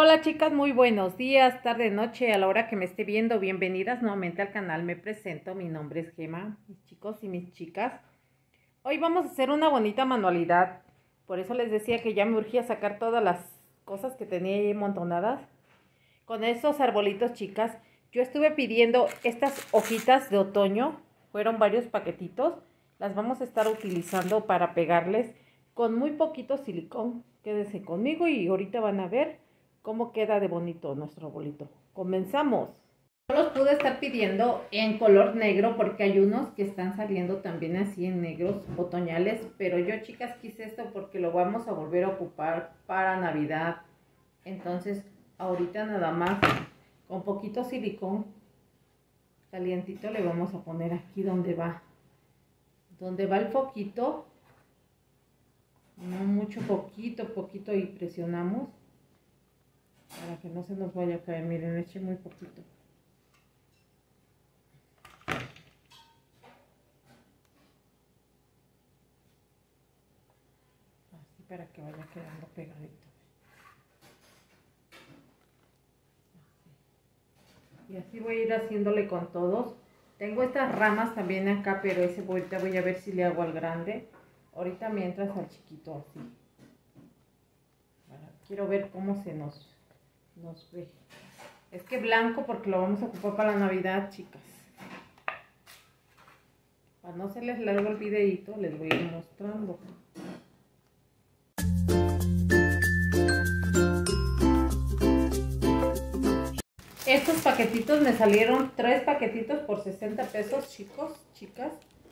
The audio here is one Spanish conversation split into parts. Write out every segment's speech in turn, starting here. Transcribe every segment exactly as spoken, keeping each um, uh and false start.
Hola chicas, muy buenos días, tarde, noche, a la hora que me esté viendo. Bienvenidas nuevamente al canal. Me presento, mi nombre es Gema, mis chicos y mis chicas. Hoy vamos a hacer una bonita manualidad. Por eso les decía que ya me urgía sacar todas las cosas que tenía ahí amontonadas. Con estos arbolitos, chicas, yo estuve pidiendo estas hojitas de otoño. Fueron varios paquetitos. Las vamos a estar utilizando para pegarles con muy poquito silicón. Quédense conmigo y ahorita van a ver cómo queda de bonito nuestro arbolito. Comenzamos. Yo los pude estar pidiendo en color negro porque hay unos que están saliendo también así en negros otoñales, pero yo, chicas, quise esto porque lo vamos a volver a ocupar para Navidad. Entonces ahorita nada más con poquito silicón calientito le vamos a poner aquí donde va donde va el foquito, no mucho, poquito poquito, y presionamos para que no se nos vaya a caer. Miren, eché muy poquito. Así, para que vaya quedando pegadito. Así. Y así voy a ir haciéndole con todos. Tengo estas ramas también acá, pero ese ahorita voy a ver si le hago al grande. Ahorita mientras al chiquito así. Ahora, quiero ver cómo se nos... nos ve. Es que blanco porque lo vamos a ocupar para la Navidad, chicas. Para no hacerles largo el videito, les voy a ir mostrando. Estos paquetitos me salieron tres paquetitos por sesenta pesos, chicos, chicas.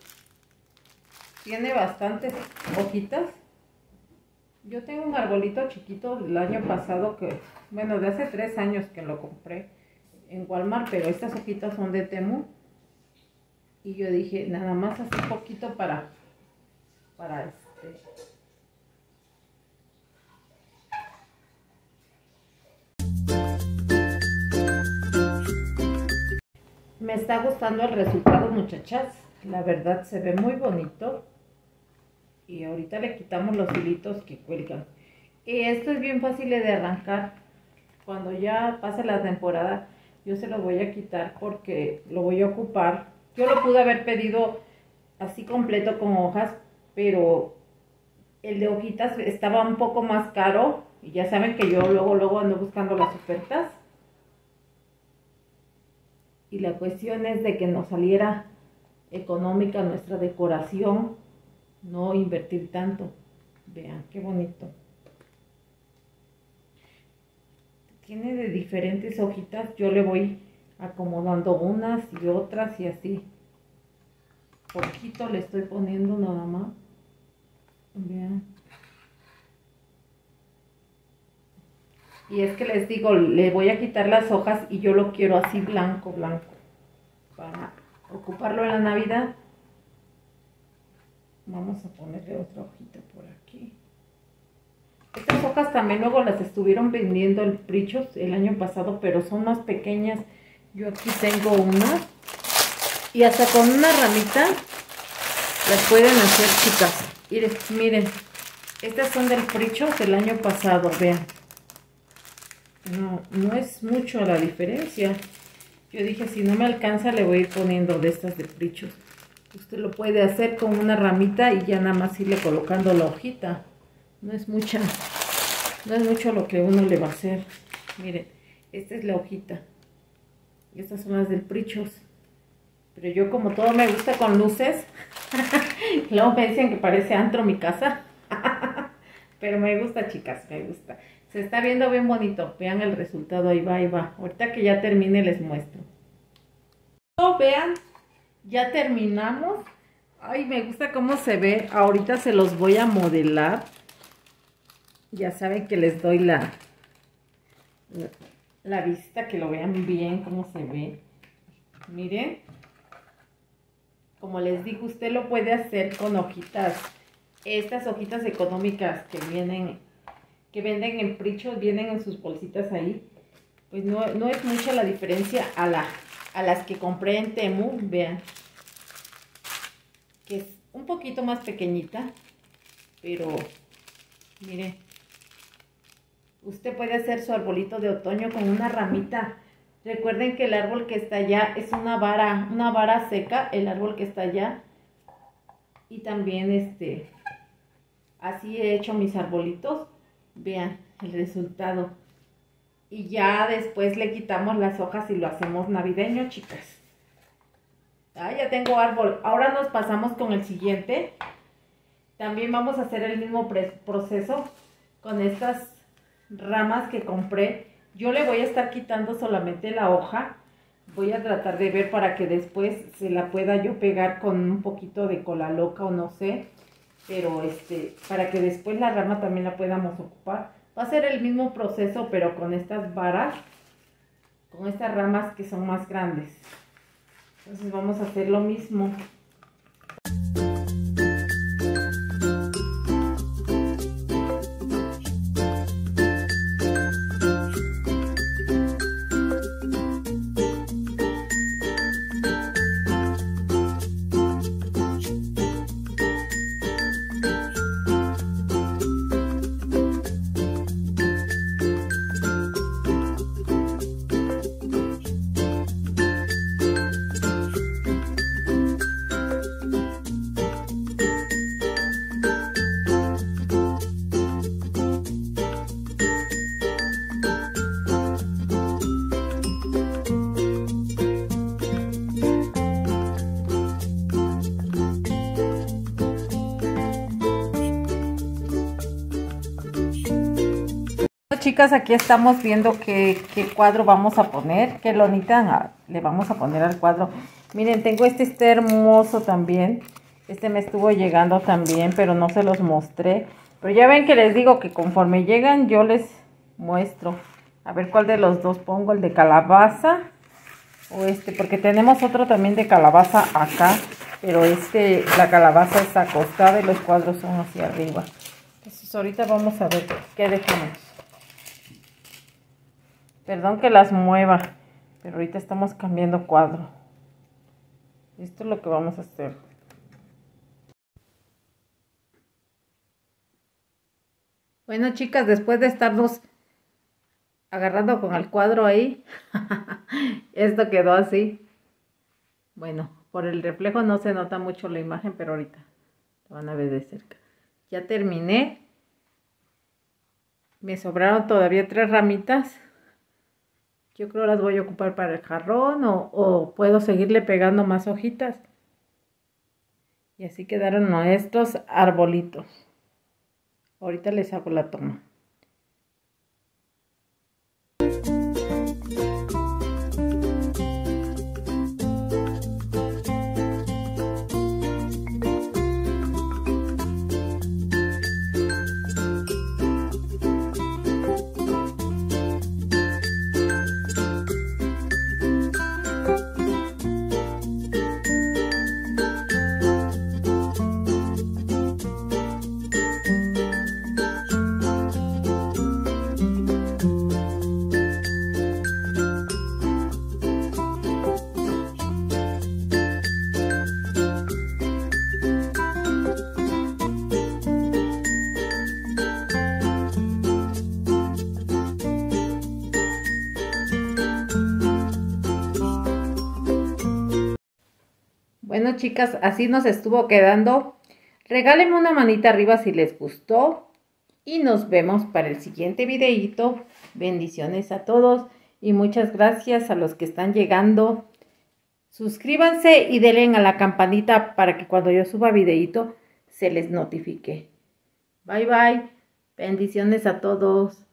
Tiene bastantes hojitas. Yo tengo un arbolito chiquito del año pasado que, bueno, de hace tres años que lo compré en Walmart, pero estas hojitas son de Temu. Y yo dije, nada más así poquito para, para este... Me está gustando el resultado, muchachas. La verdad se ve muy bonito. Y ahorita le quitamos los hilitos que cuelgan. Y esto es bien fácil de arrancar. Cuando ya pase la temporada, yo se lo voy a quitar porque lo voy a ocupar. Yo lo pude haber pedido así completo con hojas, pero el de hojitas estaba un poco más caro. Y ya saben que yo luego, luego ando buscando las ofertas. Y la cuestión es de que nos saliera económica nuestra decoración. No invertir tanto. Vean qué bonito. Tiene de diferentes hojitas. Yo le voy acomodando unas y otras y así. Poquito le estoy poniendo nada más. Vean. Y es que les digo, le voy a quitar las hojas y yo lo quiero así blanco, blanco. Para ocuparlo en la Navidad. Vamos a ponerle otra hojita por aquí. Estas hojas también luego las estuvieron vendiendo el Prichos el año pasado, pero son más pequeñas. Yo aquí tengo una. Y hasta con una ramita las pueden hacer, chicas. Miren, miren. Estas son del Prichos del año pasado, vean. No, no es mucho la diferencia. Yo dije, si no me alcanza, le voy a ir poniendo de estas de Prichos. Usted lo puede hacer con una ramita y ya nada más irle colocando la hojita. No es mucha, no es mucho lo que uno le va a hacer. Miren, esta es la hojita. Y estas son las del Prichos. Pero yo, como todo me gusta con luces, luego me dicen que parece antro mi casa. Pero me gusta, chicas, me gusta. Se está viendo bien bonito. Vean el resultado, ahí va, ahí va. Ahorita que ya termine les muestro. Oh, vean. Ya terminamos. Ay, me gusta cómo se ve. Ahorita se los voy a modelar. Ya saben que les doy la, la, la vista, que lo vean bien cómo se ve. Miren. Como les digo, usted lo puede hacer con hojitas. Estas hojitas económicas que vienen, que venden en Prichos, vienen en sus bolsitas ahí. Pues no, no es mucha la diferencia a la... a las que compré en Temu. Vean, que es un poquito más pequeñita, pero miren, Usted puede hacer su arbolito de otoño con una ramita. Recuerden que el árbol que está allá es una vara, una vara seca, el árbol que está allá. Y también este, así he hecho mis arbolitos. Vean el resultado. Y ya después le quitamos las hojas y lo hacemos navideño, chicas. Ah, ya tengo árbol. Ahora nos pasamos con el siguiente. También vamos a hacer el mismo proceso con estas ramas que compré. Yo le voy a estar quitando solamente la hoja. Voy a tratar de ver para que después se la pueda yo pegar con un poquito de cola loca o no sé. Pero este, para que después la rama también la podamos ocupar. Va a ser el mismo proceso, pero con estas varas, con estas ramas que son más grandes. Entonces vamos a hacer lo mismo. Chicas, aquí estamos viendo qué, qué cuadro vamos a poner, qué lonita le vamos a poner al cuadro. Miren, tengo este, este hermoso también. Este me estuvo llegando también, pero no se los mostré. Pero ya ven que les digo que conforme llegan yo les muestro. A ver cuál de los dos pongo, el de calabaza o este, porque tenemos otro también de calabaza acá. Pero este, la calabaza está acostada y los cuadros son hacia arriba. Entonces ahorita vamos a ver qué dejamos. Perdón que las mueva, pero ahorita estamos cambiando cuadro. Esto es lo que vamos a hacer. Bueno, chicas, después de estarnos agarrando con el cuadro ahí, esto quedó así. Bueno, por el reflejo no se nota mucho la imagen, pero ahorita lo van a ver de cerca. Ya terminé. Me sobraron todavía tres ramitas. Yo creo las voy a ocupar para el jarrón o, o puedo seguirle pegando más hojitas. Y así quedaron estos arbolitos. Ahorita les hago la toma. Bueno, chicas, así nos estuvo quedando. Regálenme una manita arriba si les gustó. Y nos vemos para el siguiente videito. Bendiciones a todos. Y muchas gracias a los que están llegando. Suscríbanse y denle a la campanita para que cuando yo suba videito se les notifique. Bye, bye. Bendiciones a todos.